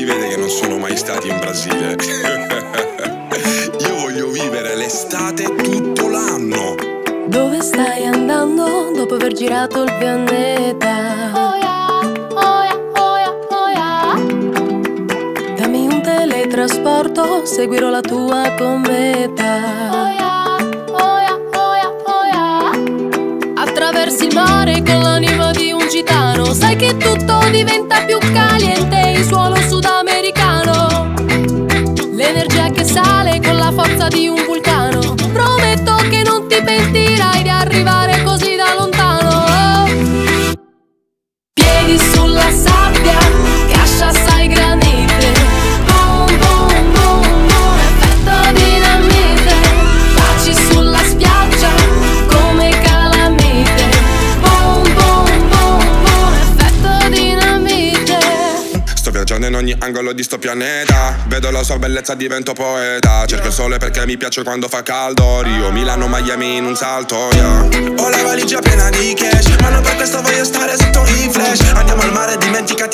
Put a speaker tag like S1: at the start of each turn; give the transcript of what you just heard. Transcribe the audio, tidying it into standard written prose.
S1: vede che non sono mai stati in Brasile. Io voglio vivere l'estate tutto l'anno.
S2: Dove stai andando dopo aver girato il pianeta?
S3: Oh yeah, oh yeah, oh yeah, oh yeah.
S2: Dammi un teletrasporto, seguirò la tua cometa.
S3: Oh yeah, oh yeah, oh yeah, oh yeah.
S2: Attraversi il mare con l'anima di un gitano. Sai che tutto diventa più caliente in suolo sudamericano. L'energia che sale con la forza di un vulcano. Prometto che non ti pentirai di arrivare così da lontano. Piedi sulla sabbia, cascia assai granite. Boom, boom, boom, boom, effetto dinamite. Baci sulla spiaggia come calamite. Boom, boom, boom, boom, effetto dinamite.
S1: Sto viaggiando in ogni angolo di sto pianeta. Vedo la sua bellezza, divento poeta. Cerco il sole perché mi piace quando fa caldo. Rio, Milano, Miami in un salto, yeah.
S4: Ho la valigia piena di cash, ma non per questo voglio stare sotto i flash. Andiamo al mare, dimentica